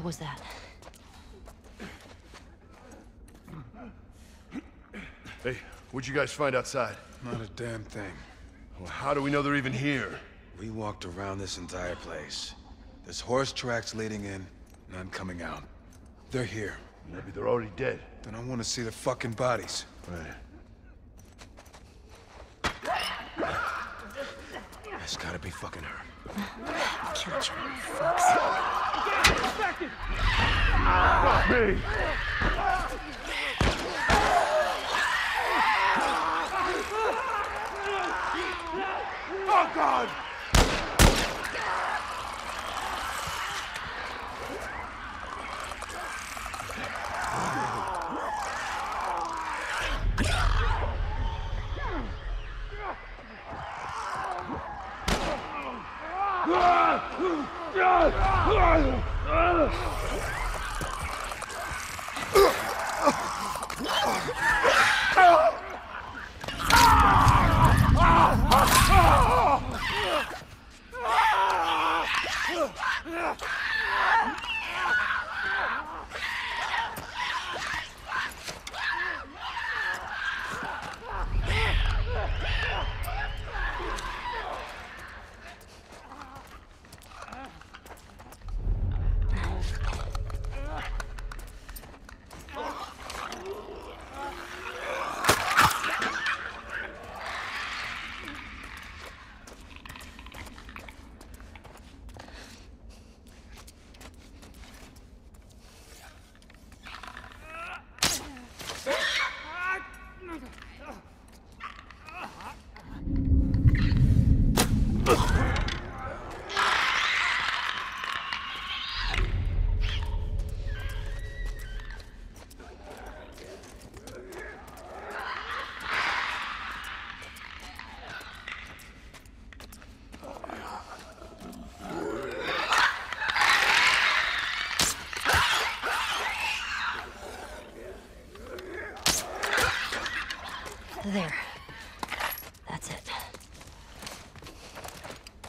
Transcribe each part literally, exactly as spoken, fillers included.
What was that? Hey, what'd you guys find outside? Not a damn thing. Well, how do we know they're even here? We walked around this entire place. There's horse tracks leading in, none coming out. They're here. Maybe they're already dead. Then I want to see the fucking bodies. Right. That's gotta be fucking her. Kill you, fucks. Fuck me! Oh, God! There. That's it.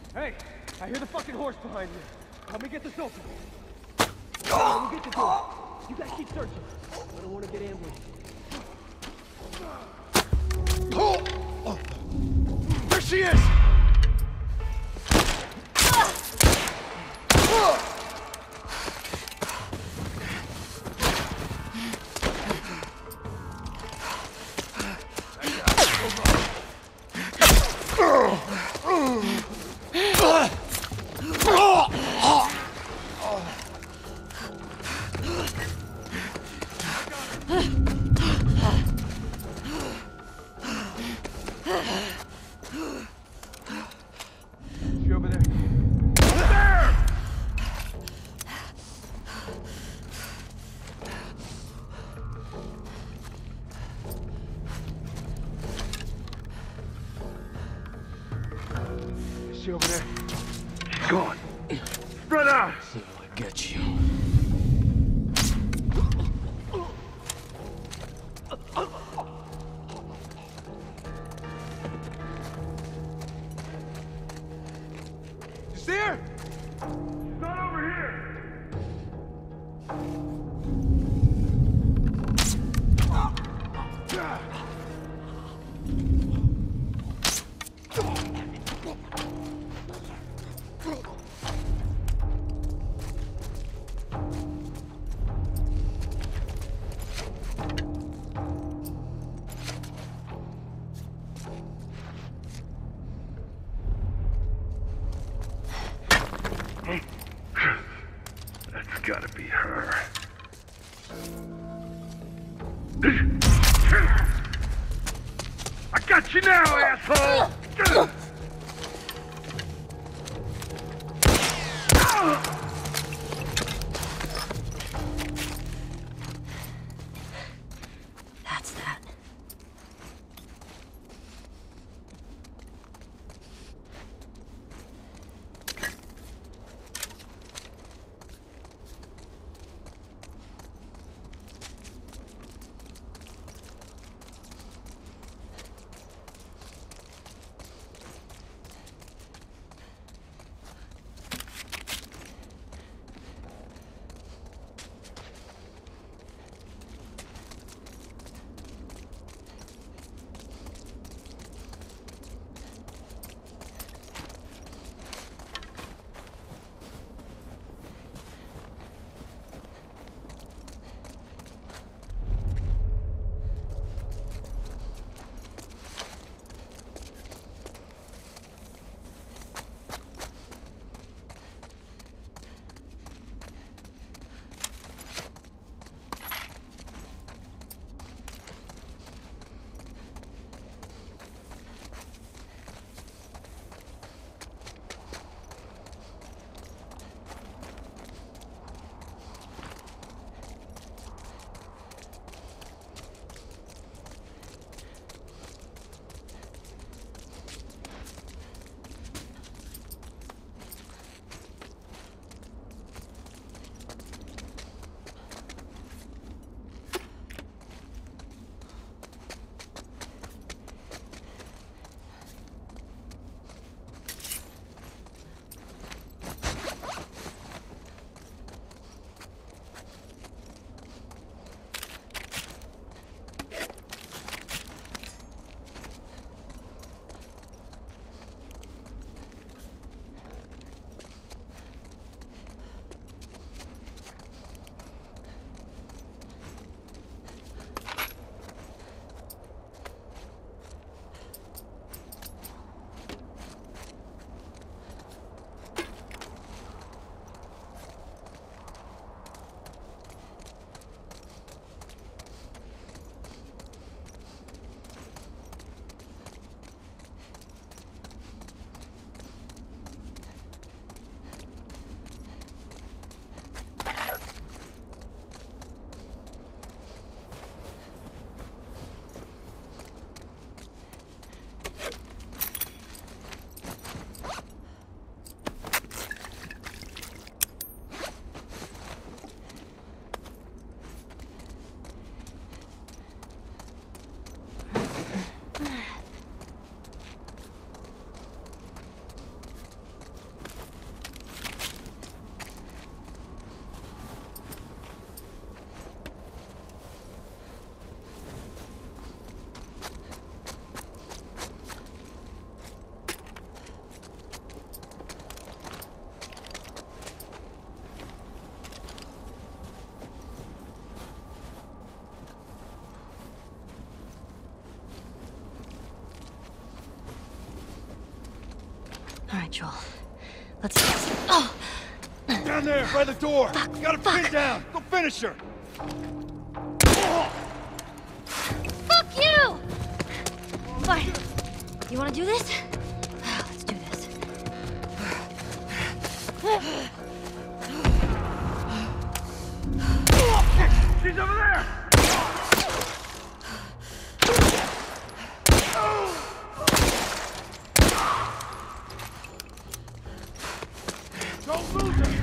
Hey, I hear the fucking horse behind you. Help me get this open. Let me get the door. You guys keep searching. I don't want to get ambushed. There she is! She over there. There! Is she over there? She's gone. Spread out! See how I get you. You see her? She's not over here! That's gotta be her. I got you now, asshole! That's that. right, Joel. Let's get... Oh! Down there, by the door. Fuck, Got a fuck. pin down. Go finish her. Fuck you! Fine. You wanna do this? Let's do this. She's over there. Don't lose her.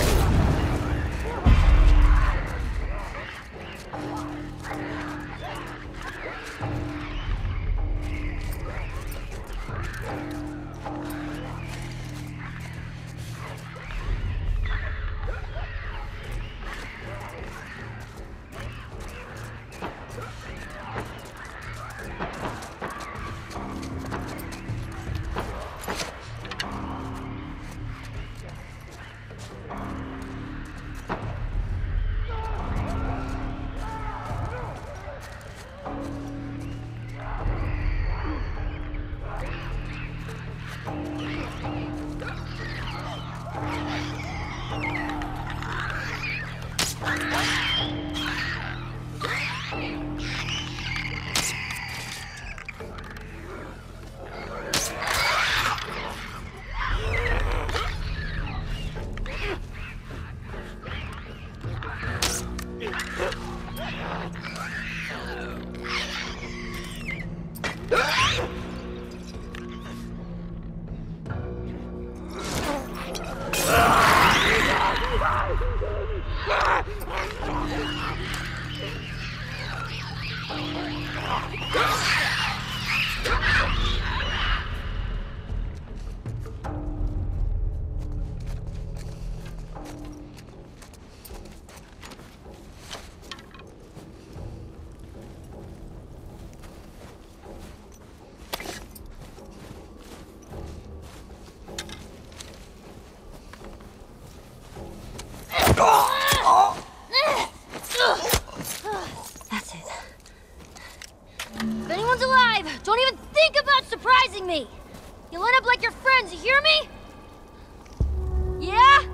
That's it. If anyone's alive, don't even think about surprising me! You line up like your friends, you hear me? Yeah?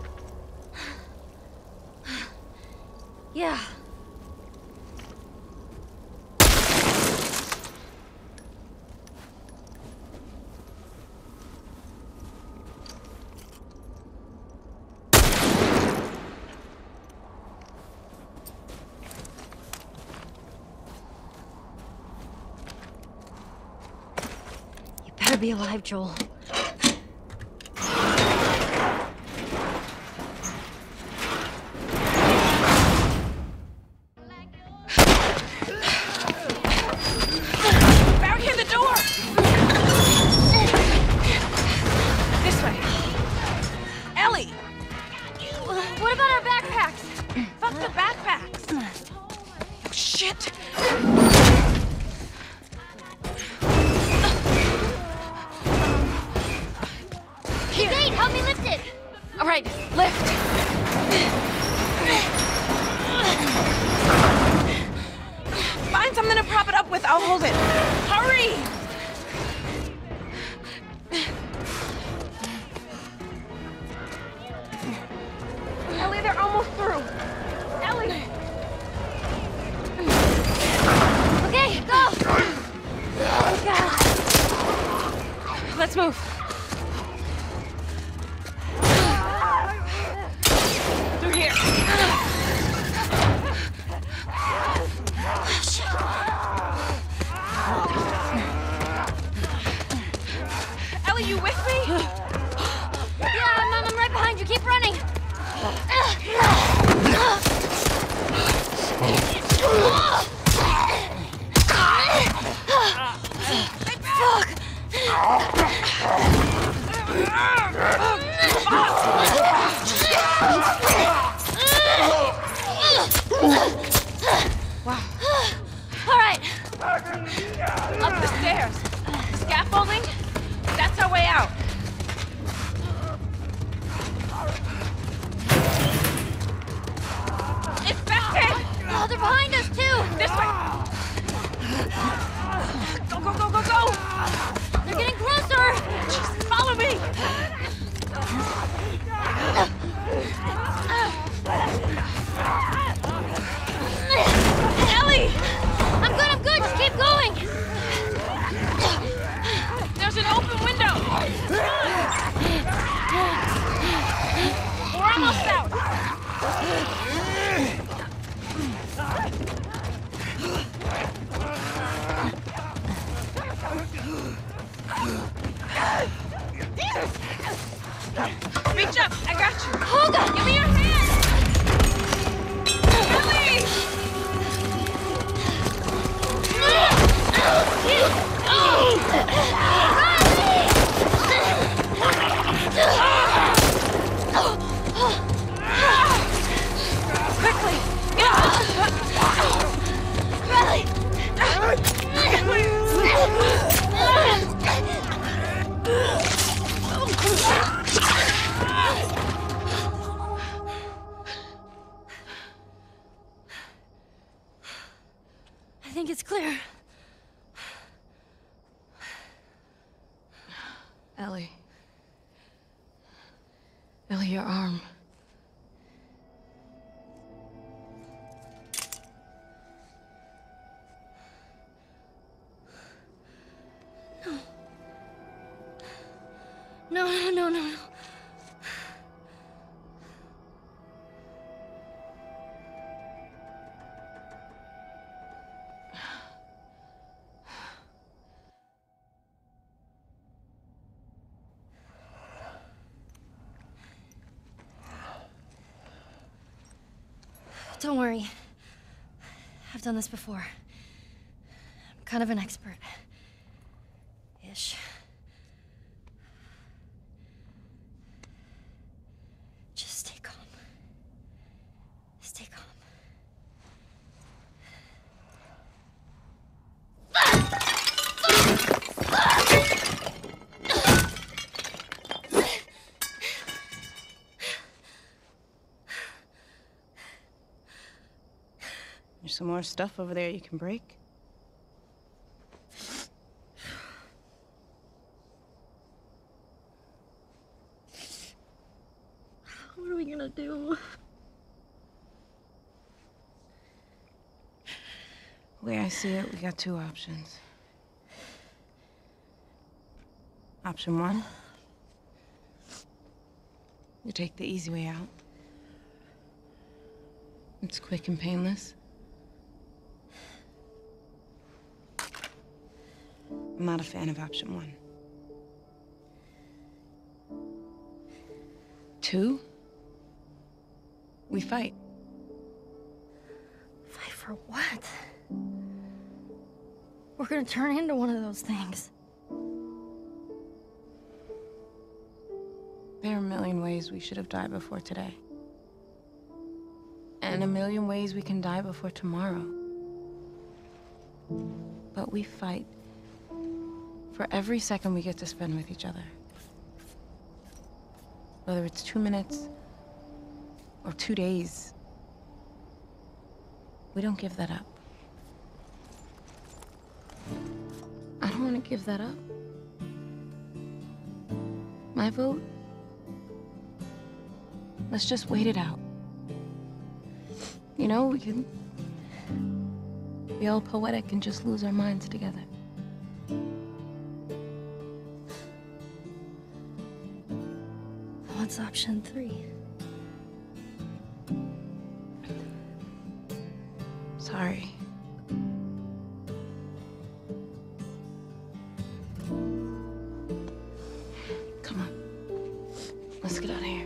Yeah. Better be alive, Joel. Barricade the door! This way. Ellie! What about our backpacks? Fuck the backpacks! Oh, shit! Nate, help me lift it! All right, lift. Find something to prop it up with. I'll hold it. Hurry! Ellie, they're almost through. Ellie! Okay, go! Let's move. Through here. Ellie, you with me? Yeah, I'm, I'm right behind you. Keep running. Fuck. Wow. All right. Up the stairs. Scaffolding? That's our way out. Infected! Oh, they're behind us, too. This way. Go, go, go, go, go! They're getting closer. Just follow me. there. Ellie. Ellie, your arm. No, no, no, no, no. Don't worry. I've done this before. I'm kind of an expert. Ish. Just stay calm. Stay calm. There's some more stuff over there you can break. What are we gonna do? The way I see it, we got two options. Option one, you take the easy way out. It's quick and painless. I'm not a fan of option one. Two, we fight. Fight for what? We're gonna turn into one of those things. There are a million ways we should have died before today. And a million ways we can die before tomorrow. But we fight for every second we get to spend with each other. Whether it's two minutes or two days, we don't give that up. I don't want to give that up. My vote? Let's just wait it out. You know, we can be all poetic and just lose our minds together. What's option three? Sorry. Come on. Let's get out of here.